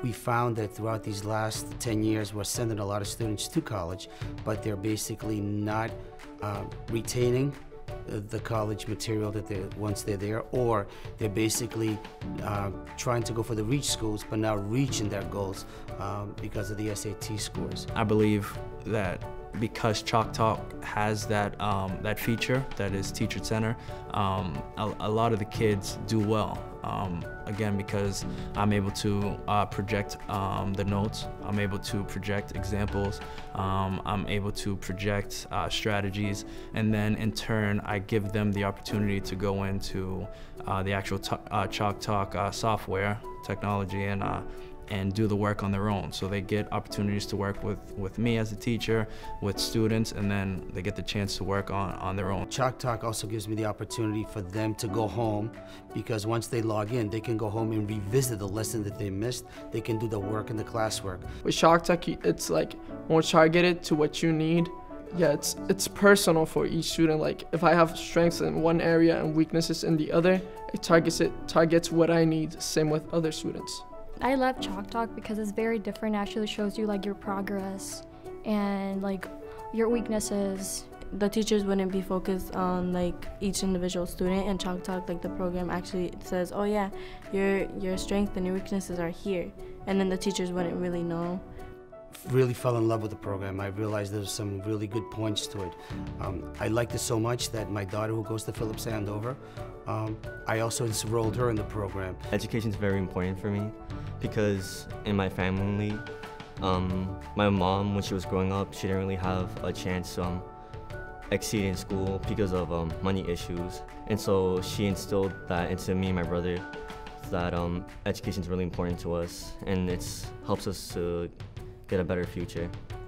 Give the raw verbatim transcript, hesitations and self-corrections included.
We found that throughout these last ten years, we're sending a lot of students to college, but they're basically not uh, retaining the college material that they once they're there, or they're basically uh, trying to go for the reach schools but not reaching their goals um, because of the S A T scores. I believe that because ChalkTalk has that um, that feature that is teacher center, um, a, a lot of the kids do well. Um, again, because I'm able to uh, project um, the notes, I'm able to project examples, um, I'm able to project uh, strategies, and then in turn I give them the opportunity to go into uh, the actual uh, ChalkTalk uh, software technology and uh, and do the work on their own. So they get opportunities to work with, with me as a teacher, with students, and then they get the chance to work on, on their own. ChalkTalk also gives me the opportunity for them to go home, because once they log in, they can go home and revisit the lesson that they missed. They can do the work in the classwork. With ChalkTalk, it's like more targeted to what you need. Yeah, it's, it's personal for each student. Like if I have strengths in one area and weaknesses in the other, it targets, it targets what I need, same with other students. I love ChalkTalk because it's very different. It actually shows you like your progress and like your weaknesses. The teachers wouldn't be focused on like each individual student, and ChalkTalk, like the program actually says, oh yeah, your your strengths and your weaknesses are here, and then the teachers wouldn't really know. Really fell in love with the program. I realized there's some really good points to it. Um, I liked it so much that my daughter, who goes to Phillips Andover, um, I also enrolled her in the program. Education is very important for me because in my family, um, my mom, when she was growing up, she didn't really have a chance to um, exceed in school because of um, money issues. And so she instilled that into me and my brother, that um, education is really important to us, and it helps us to get a better future.